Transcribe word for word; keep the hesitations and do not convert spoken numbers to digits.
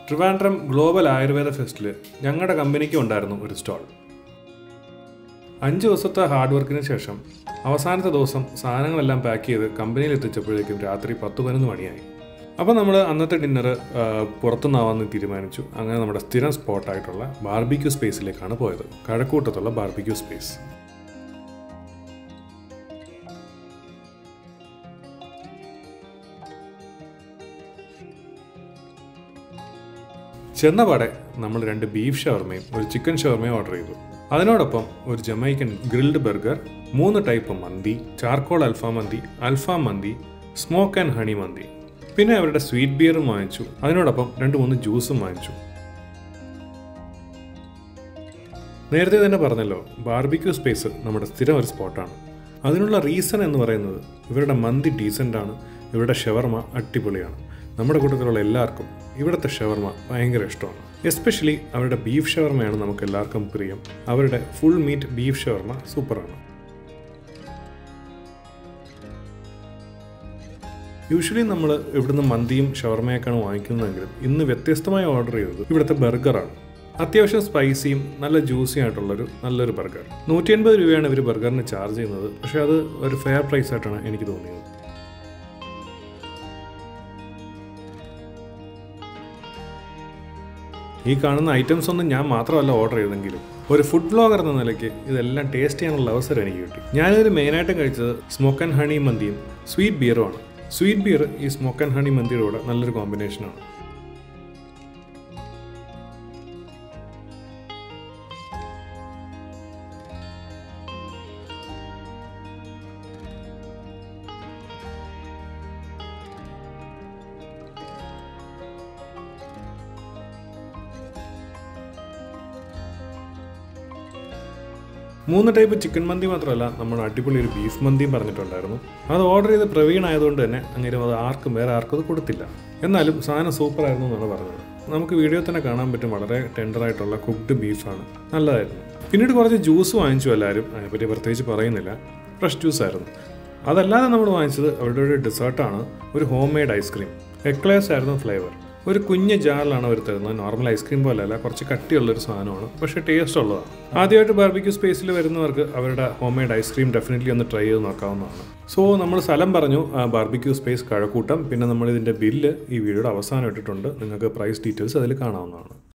Trivandrum global Ayurveda ഫെസ്റ്റിൽ ഞങ്ങളുടെ കമ്പനിക്ക് ഉണ്ടായിരുന്നു ഒരു സ്റ്റോൾ. അഞ്ച് ദിവസത്തെ ഹാർഡ് വർക്കിന് ശേഷം അവസാനത്തെ ദിവസം സാധനങ്ങളെല്ലാം പാക്ക് ചെയ്ത് കമ്പനിയിൽ എത്തിച്ചപ്പോഴേക്കും രാത്രി പത്ത് പതിനൊന്ന് മണിയായി. അപ്പോൾ നമ്മൾ അന്നത്തെ ഡിന്നർ പുറത്തുനിന്നാവാമെന്ന് തീരുമാനിച്ചു. അങ്ങനെ നമ്മുടെ സ്ഥിരം സ്പോട്ടായിട്ടുള്ള ബാർബിക്യൂ സ്പേസിലേക്കാണ് പോയത്. കഴക്കൂട്ടത്തുള്ള ബാർബിക്യൂ സ്പേസ്. ചെന്നപാടെ നമ്മൾ രണ്ട് ബീഫ് ഷവർമയും ഒരു ചിക്കൻ ഷവർമയും ഓർഡർ ചെയ്തു. അതിനോടൊപ്പം ഒരു ജമൈക്കൻ ഗ്രിൽഡ് ബർഗർ, മൂന്ന് ടൈപ്പ് മന്തി, ചാർക്കോൾ അൽഫാം മന്തി, അൽഫാം മന്തി, സ്മോക്ക് ആൻഡ് ഹണി മന്തി, പിന്നെ അവരുടെ സ്വീറ്റ് ബിയറും വാങ്ങിച്ചു. അതിനോടൊപ്പം രണ്ട് മൂന്ന് ജ്യൂസും വാങ്ങിച്ചു. നേരത്തെ തന്നെ പറഞ്ഞല്ലോ, ബാർബിക്യൂ സ്പേസ് നമ്മുടെ സ്ഥിരം ഒരു സ്പോട്ടാണ്. അതിനുള്ള റീസൺ എന്ന് പറയുന്നത് ഇവരുടെ മന്തി ഡീസൻ്റാണ്, ഇവരുടെ ഷവർമ അടിപൊളിയാണ്. നമ്മുടെ കൂട്ടത്തിലുള്ള എല്ലാവർക്കും ഇവിടുത്തെ ഷവർമ ഭയങ്കര ഇഷ്ടമാണ്. എസ്പെഷ്യലി അവരുടെ ബീഫ് ഷവർമയാണ് നമുക്ക് എല്ലാവർക്കും പ്രിയം. അവരുടെ ഫുൾ മീറ്റ് ബീഫ് ഷവർമ സൂപ്പറാണ്. യൂഷ്വലി നമ്മൾ ഇവിടുന്ന് മന്തിയും ഷവർമയൊക്കെയാണ് വാങ്ങിക്കുന്നതെങ്കിലും ഇന്ന് വ്യത്യസ്തമായി ഓർഡർ ചെയ്തത് ഇവിടുത്തെ ബർഗറാണ്. അത്യാവശ്യം സ്പൈസിയും നല്ല ജ്യൂസി ആയിട്ടുള്ളൊരു നല്ലൊരു ബർഗർ. നൂറ്റി അൻപത് രൂപയാണ് ഇവർ ബർഗറിന് ചാർജ് ചെയ്യുന്നത്. പക്ഷേ അത് ഒരു ഫെയർ പ്രൈസ് ആയിട്ടാണ് എനിക്ക് തോന്നിയത്. ഈ കാണുന്ന ഐറ്റംസ് ഒന്നും ഞാൻ മാത്രമല്ല ഓർഡർ ചെയ്തെങ്കിലും ഒരു ഫുഡ് ബ്ലോഗർ എന്ന നിലയ്ക്ക് ഇതെല്ലാം ടേസ്റ്റ് ചെയ്യാനുള്ള അവസരം എനിക്ക് കിട്ടി. ഞാനിതിൽ മെയിനായിട്ടും കഴിച്ചത് സ്മോക്ക് ആൻഡ് ഹണി മന്തിയും സ്വീറ്റ് ബിയറുമാണ്. സ്വീറ്റ് ബിയർ ഈ സ്മോക്ക് ആൻഡ് ഹണി മന്തിയുടെ കൂടെ നല്ലൊരു കോമ്പിനേഷനാണ്. മൂന്ന് ടൈപ്പ് ചിക്കൻ മന്തി മാത്രമല്ല, നമ്മൾ അടിപൊളി ഒരു ബീഫ് മന്തിയും പറഞ്ഞിട്ടുണ്ടായിരുന്നു. അത് ഓർഡർ ചെയ്ത് പ്രവീൺ ആയതുകൊണ്ട് തന്നെ അങ്ങനെ അത് ആർക്കും വേറെ ആർക്കും അത് കൊടുത്തില്ല. എന്നാലും സാധനം സൂപ്പറായിരുന്നു എന്നാണ് പറഞ്ഞത്. നമുക്ക് വീഡിയോ തന്നെ കാണാൻ പറ്റും, വളരെ ടെൻഡറായിട്ടുള്ള കുക്ക്ഡ് ബീഫാണ്, നല്ലതായിരുന്നു. പിന്നീട് കുറച്ച് ജ്യൂസ് വാങ്ങിച്ചു എല്ലാവരും, അതിനെപ്പറ്റി പ്രത്യേകിച്ച് പറയുന്നില്ല. ഫ്രഷ് ജ്യൂസ് ആയിരുന്നു. അതല്ലാതെ നമ്മൾ വാങ്ങിച്ചത് അവരുടെ ഒരു ഡെസേർട്ടാണ്, ഒരു ഹോം മെയ്ഡ് ഐസ്ക്രീം. എക്ലേഴ്സ് ആയിരുന്നു ഫ്ലേവർ. ഒരു കുഞ്ഞ് ജാറിലാണ് അവർ തരുന്നത്. നോർമൽ ഐസ്ക്രീം പോലെയല്ല, കുറച്ച് കട്ടിയുള്ളൊരു സാധനമാണ്, പക്ഷേ ടേസ്റ്റ് ഉള്ളതാണ്. ആദ്യമായിട്ട് ബാർബിക്യൂ സ്പേസിൽ വരുന്നവർക്ക് അവരുടെ ഹോം മെയ്ഡ് ഐസ്ക്രീം ഡെഫിനറ്റ്ലി ഒന്ന് ട്രൈ ചെയ്ത് നോക്കാവുന്നതാണ്. സോ നമ്മൾ സ്ഥലം പറഞ്ഞു, ബാർബിക്യൂ സ്പേസ് കഴക്കൂട്ടം. പിന്നെ നമ്മൾ ഇതിൻ്റെ ബില്ല് ഈ വീഡിയോയുടെ അവസാനം ഇട്ടിട്ടുണ്ട്. നിങ്ങൾക്ക് പ്രൈസ് ഡീറ്റെയിൽസ് അതിൽ കാണാവുന്നതാണ്.